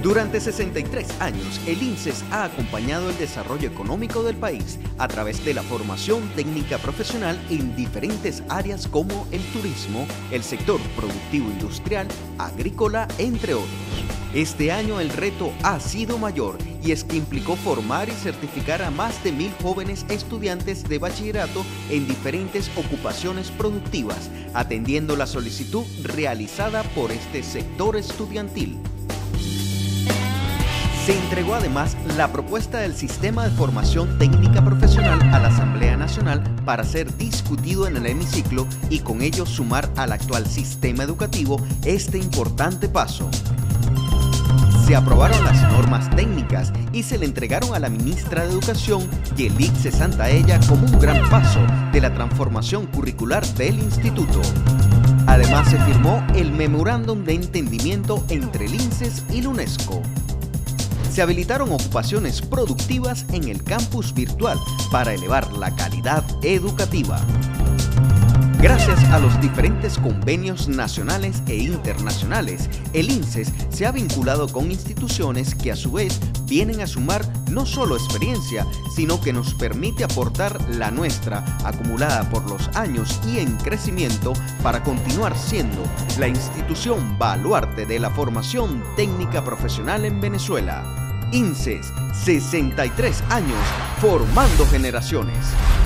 Durante 63 años, el INSES ha acompañado el desarrollo económico del país a través de la formación técnica profesional en diferentes áreas como el turismo, el sector productivo industrial, agrícola, entre otros. Este año el reto ha sido mayor y es que implicó formar y certificar a más de 1.000 jóvenes estudiantes de bachillerato en diferentes ocupaciones productivas, atendiendo la solicitud realizada por este sector estudiantil. Se entregó además la propuesta del Sistema de Formación Técnica Profesional a la Asamblea Nacional para ser discutido en el hemiciclo y con ello sumar al actual sistema educativo este importante paso. Se aprobaron las normas técnicas y se le entregaron a la ministra de Educación, Yelitze Santaella, como un gran paso de la transformación curricular del instituto. Además se firmó el Memorándum de Entendimiento entre el INSES y la UNESCO. Se habilitaron ocupaciones productivas en el campus virtual para elevar la calidad educativa. Gracias a los diferentes convenios nacionales e internacionales, el INSES se ha vinculado con instituciones que a su vez vienen a sumar no solo experiencia, sino que nos permite aportar la nuestra, acumulada por los años y en crecimiento, para continuar siendo la institución baluarte de la formación técnica profesional en Venezuela. INSES, 63 años formando generaciones.